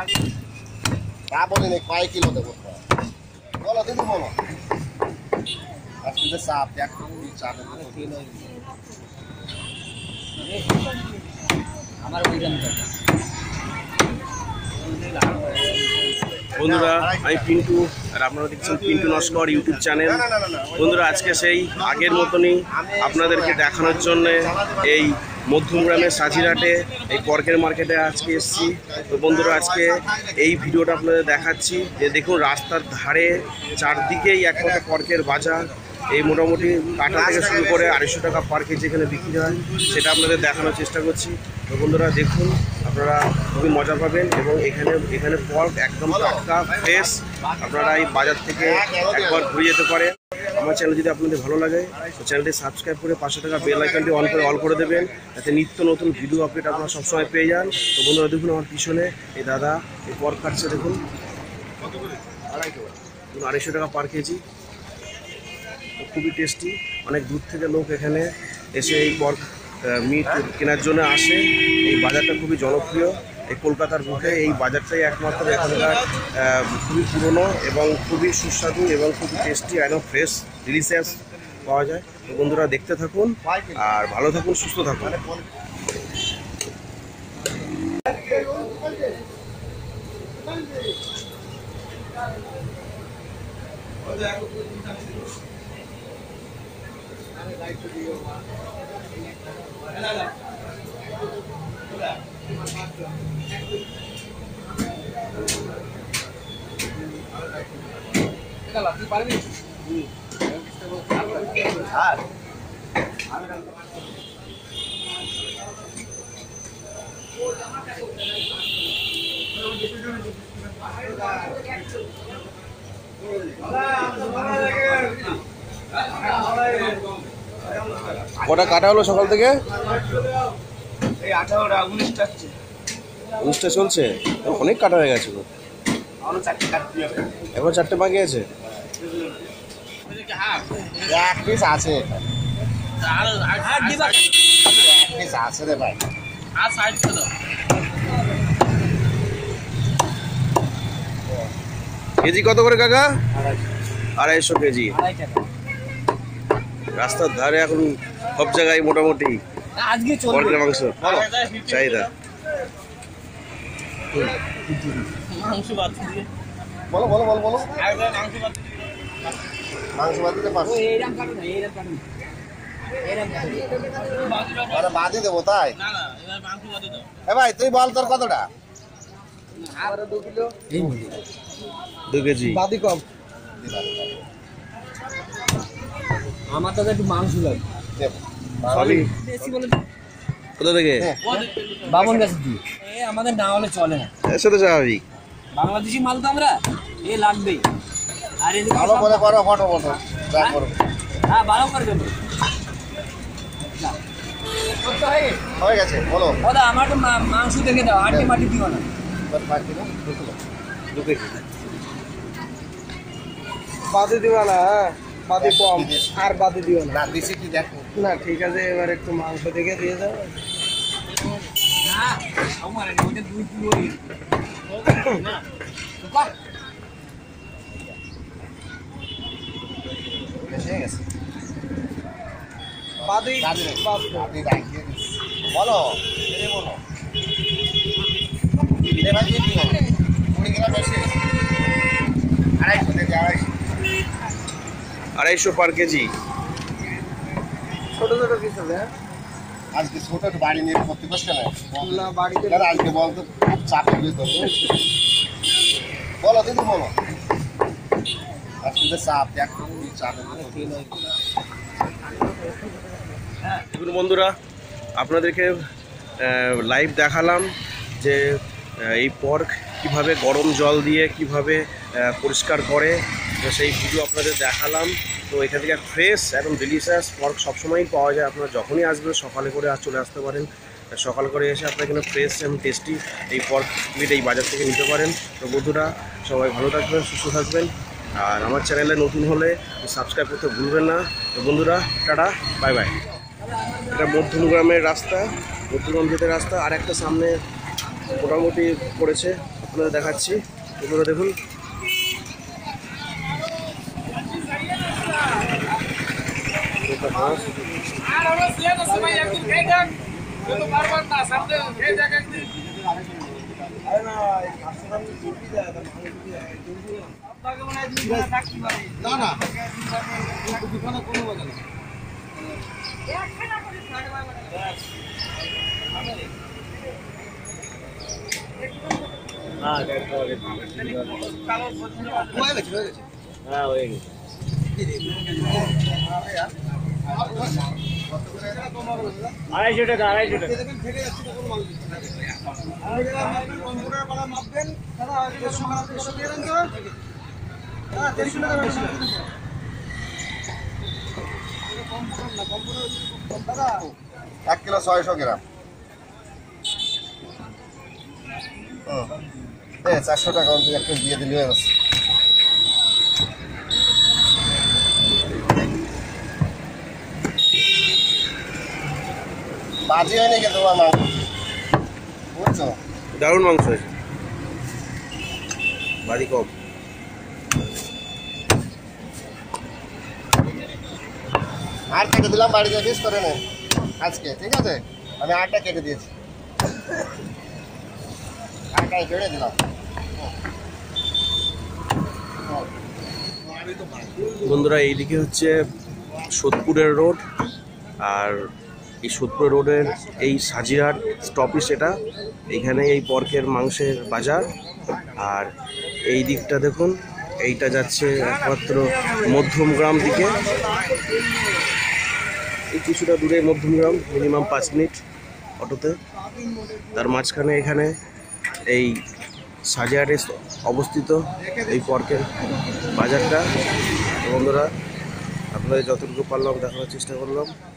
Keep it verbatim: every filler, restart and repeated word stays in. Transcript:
তা বলি না কয় কিলো দেবো বলো দিদি বলো আজকে চাপ এক চাপ আমার ওইখানে বন্ধুরা আমি পিন্টু আর আপনারা দেখছেন পিন্টু নস্কর ইউটিউব চ্যানেল। বন্ধুরা আজকে সেই আগের মতনই আপনাদেরকে দেখানোর জন্য এই মধ্যমগ্রামের সাজিরহাটে এই পর্কের মার্কেটে আজকে এসেছি। তো বন্ধুরা আজকে এই ভিডিওটা আপনাদের দেখাচ্ছি যে দেখুন রাস্তার ধারে চারদিকেই এক কথা পর্কের বাজার। এই মোটামুটি কাটা থেকে শুরু করে আড়াইশো টাকা পার কেজি যেখানে বিক্রি হয় সেটা আপনাদের দেখানোর চেষ্টা করছি। তো বন্ধুরা দেখুন আপনারা খুবই মজা পাবেন এবং এখানে এখানে পর্ক একদম টাটকা ফ্রেশ। আপনারা এই বাজার থেকে একবার ঘুরে যেতে পারেন। আমার চ্যানেল যদি আপনাদের ভালো লাগে তো চ্যানেলটি সাবস্ক্রাইব করে পাঁচশো টাকা বেল আইকনটি অন করে অল করে দেবেন যাতে নিত্য নতুন ভিডিও আপডেট আপনারা সবসময় পেয়ে যান। তো বন্ধুরা দেখুন আমার পিছনে এই দাদা এই পর্ক কাটছে দেখুন আড়াইশো টাকা পার কেজি, খুবই টেস্টি। অনেক দূর থেকে লোক এখানে এসে এই পর্ক মিট কেনার জন্য আসে। এই বাজারটা খুবই জনপ্রিয় এই কলকাতার বুকে। এই বাজারটাই একমাত্র এখানকার খুবই পুরনো এবং খুবই সুস্বাদু এবং খুবই টেস্টি একদম ফ্রেশ ডিলিশিয়াস পাওয়া যায়। তো বন্ধুরা দেখতে থাকুন আর ভালো থাকুন, সুস্থ থাকুন। কটা কাটা হলো সকাল থেকে? উনিশটা চলছে, অনেক কাটা হয়ে গেছে। এখন চারটে বাকি আছে, এক পিস আছে আছে রে ভাই। কেজি কত করে কাকা? আড়াইশো কেজি। রাস্তার ধারে এখন সব জায়গায় মোটামুটি পর্কের মাংস চাহিদা। বলো বলো বলো বলো মাংস বাদ দিতে পারো, বাদই দেবো তাই? এ ভাই তুই বল তোর কতটা? দু কেজি বাদি কম। আমার তো একটু মাংস লাগে। কোথা থেকে? বামন গাছ দিয়ে। আমাদের না হলে চলে না, এসে তো স্বাভাবিক। বাংলাদেশি মাল তো আমরা এ লাগবেই। আর এদিকে ভালো করে করো ফটো ফটো যা করো। হ্যাঁ ভালো করে দেবো। হয়ে গেছে বলো দাদা আমার তো মাংস দেখে দাও, আটটি মাটি দিও না। দু কেজি বাদে দিও না, বাদে কম আর বাদে দিও না। দিছি কি দেখো না ঠিক আছে, এবার একটু মাংস দেখে দিয়ে দাও। না আমার এটা দুই কিলো না বাহ এসে গেছে। বাদে বাদে রাখিয়ে দিস বলো এরে বলো এ ভাই কি দিও কুড়ি গ্রাম বেশি আড়াইশো থেকে আড়াইশো আড়াইশো পার কেজি। ছোট ছোট পিস হবে। আজকে ছোট বাড়ি নিয়ে করতে পারছে না না বাড়িতে আজকে বলতো খুব চাপ হবে তো বলো দিদি বলো আজকে চাপ দেখো চাপ দেখুন বন্ধুরা আপনাদেরকে লাইভ দেখালাম যে এই পর্ক কিভাবে গরম জল দিয়ে কিভাবে পরিষ্কার করে, সেই ভিডিও আপনাদের দেখালাম। তো এখান থেকে ফ্রেশ একদম ডিলিশিয়াস পর্ক সবসময়ই পাওয়া যায়। আপনারা যখনই আসবেন সকালে করে আর চলে আসতে পারেন, সকাল করে এসে আপনারা এখানে ফ্রেশ এবং টেস্টি এই পর্ক মিট এই বাজার থেকে নিতে পারেন। তো বন্ধুরা সবাই ভালো থাকবেন, সুস্থ থাকবেন, আর আমার চ্যানেলে নতুন হলে সাবস্ক্রাইব করতে ভুলবেন না। তো বন্ধুরা টাটা, বাই বাই। এটা মধ্যমগ্রামের রাস্তা, মধ্যমগ্রাম যেতে রাস্তা, আর একটা সামনে মোটামুটি পড়েছে আপনাদের দেখাচ্ছি। এগুলো দেখুন, হাঁস। না না হ্যাঁ হয়ে গেছে। আড়াইশো টাকা আড়াইশো টাকা এক কিলো ছয়শো গ্রাম। হুম চারশো টাকা একটু দিয়ে দিলে হয়ে গেছে। বাজি হয়নি কিন্তু তোমার মাংস, বুঝছো? দারুণ মাংস আছে, বাড়ি কম। আর কেটে দিলাম, বাড়িতে পিস করে নেন আজকে, ঠিক আছে? আমি আটটা কেটে দিয়েছি, আটটাই কেটে দিলাম। বন্ধুরা এইদিকে হচ্ছে সোদপুরের রোড, আর এই সোদপুর রোডের এই সাজিরহাট স্টপেজ এটা। এইখানে এই পর্কের মাংসের বাজার। আর এই দিকটা দেখুন, এইটা যাচ্ছে একমাত্র মধ্যমগ্রাম দিকে। এই কিছুটা দূরে মধ্যমগ্রাম, মিনিমাম পাঁচ মিনিট অটোতে। তার মাঝখানে এখানে এই সাজিরহাটে অবস্থিত এই পর্কের বাজারটা। বন্ধুরা আপনাদের যতটুকু পারলাম দেখানোর চেষ্টা করলাম।